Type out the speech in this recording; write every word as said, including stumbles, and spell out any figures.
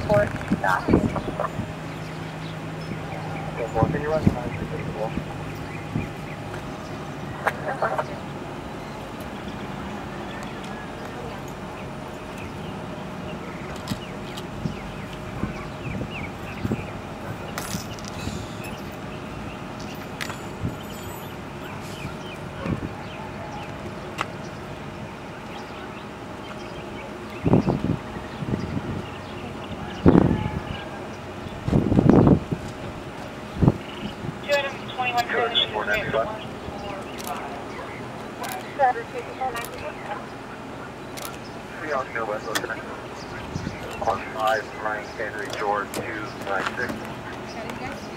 Four, stop. Can you run behind the table? On five, Frank Henry George two nine six.